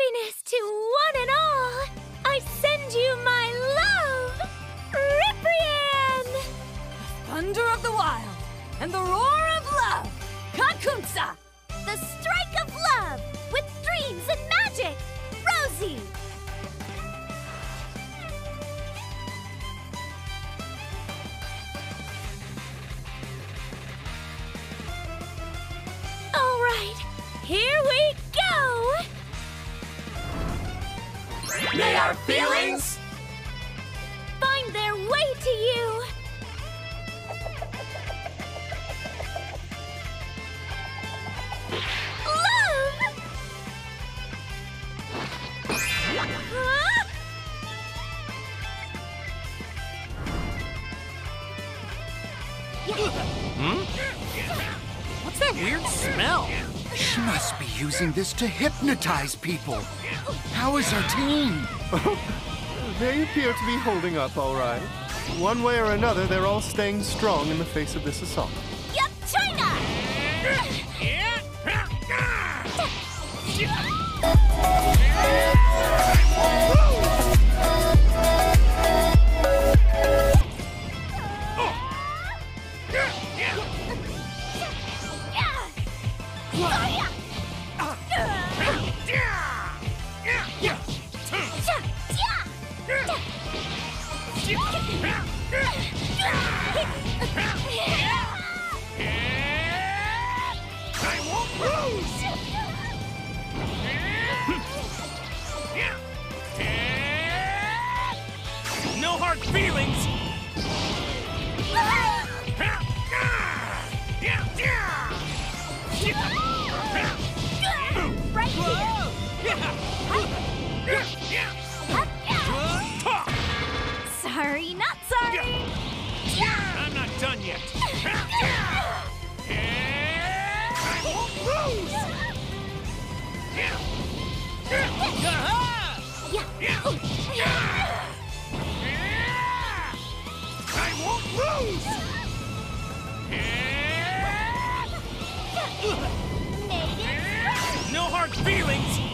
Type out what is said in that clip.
happiness to one and all, I send you my love, Riprian! The thunder of the wild and the roar of love, Kakunsa! The strike of love with dreams and magic, Roasie! All right, here we go! May our feelings find their way to you! Love! Huh? What's that weird smell? She must be using this to hypnotize people. How is our team? They appear to be holding up all right. One way or another, they're all staying strong in the face of this assault. Yup, China! I won't lose! No hard feelings! Right here! Sorry, not sorry! I'm not done yet! I won't lose! I won't lose! No hard feelings!